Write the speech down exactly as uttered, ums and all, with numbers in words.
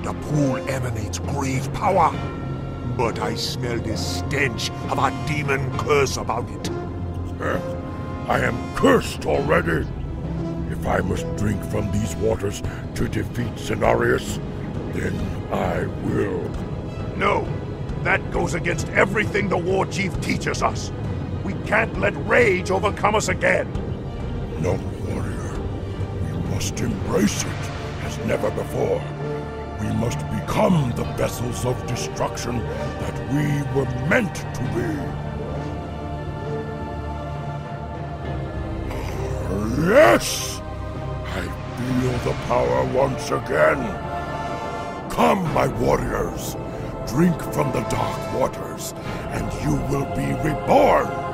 The pool emanates great power, but I smell this stench of a demon curse about it. Uh, I am cursed already. If I must drink from these waters to defeat Cenarius, then I will. No, that goes against everything the war chief teaches us. We can't let rage overcome us again. No, warrior. We must embrace it as never before. We must become the vessels of destruction that we were meant to be. Yes! I feel the power once again. Come, my warriors. Drink from the dark waters, and you will be reborn.